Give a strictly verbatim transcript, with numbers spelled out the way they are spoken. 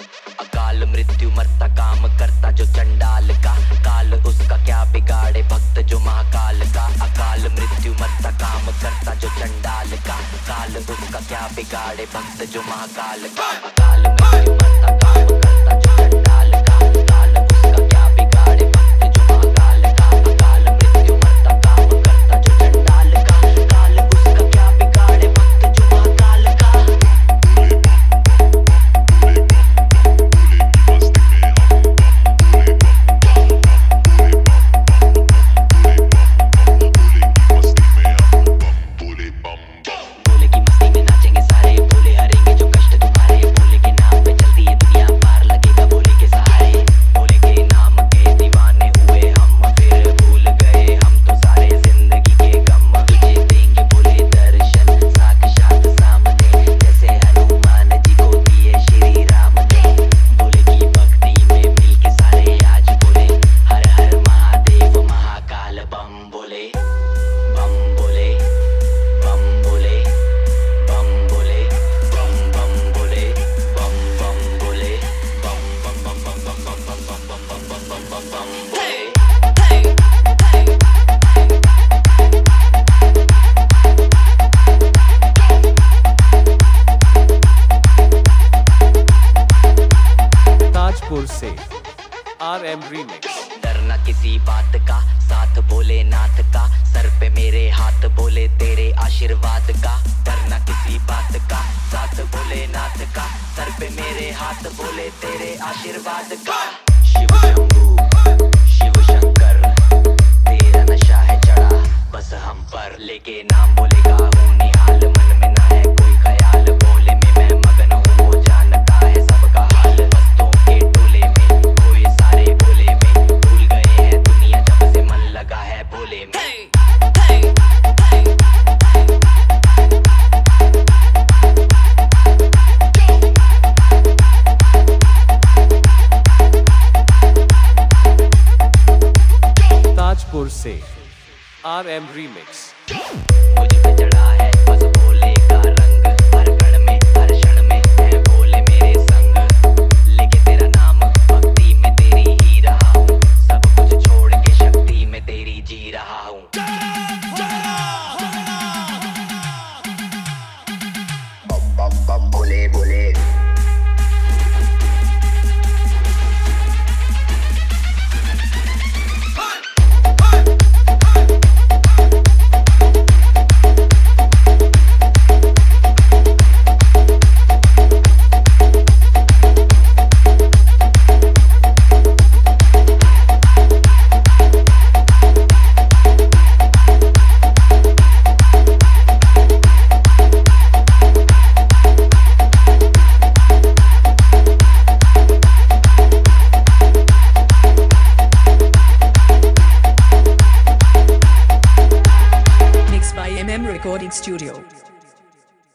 अकाल मृत्यु मरता काम करता जो चंडाल का, काल उसका क्या बिगाड़े भक्त जो महाकाल का। अकाल मृत्यु मरता काम करता जो चंडाल का, काल उसका क्या बिगाड़े भक्त जो महाकाल का। अकाल मृत्यु मरता काम करता जो चंडाल का, काल उसका क्या बिगाड़े भक्त जो महाकाल का। अकाल मृत्यु मरता काम करता जो चंडाल का, काल उसका क्या बिगाड़े भक्त जो महाकाल का। से आर एम रीमिक्स। डरना किसी बात का, साथ भोलेनाथ का, सर पे मेरे हाथ बोले तेरे आशीर्वाद का। डरना किसी बात का, साथ भोलेनाथ का, सर पे मेरे हाथ बोले तेरे आशीर्वाद का। शिव शंभू शिव शंकर तेरा नशा है चढ़ा बस हम पर, लेके नाम बोलेगा हूँ निहाल, मन में ना है कोई ख्याल, बोले में मैं मगन हूँ वो जानता है सबका हाल। बस्तों के टोले में कोई सारे बोले में, भूल गए हैं दुनिया जब से मन लगा है बोले में। ताजपुर से आर एम रीमिक्स। मुझ पे चढ़ा है बस भोले का रंग, हर कण में हर क्षण में है भोले मेरे संग, लेके तेरा नाम भक्ति में तेरी ही रहा हूँ, सब कुछ छोड़ के शक्ति में तेरी जी रहा हूँ। बम बम बम Bhole Bhole. M M Recording Studio.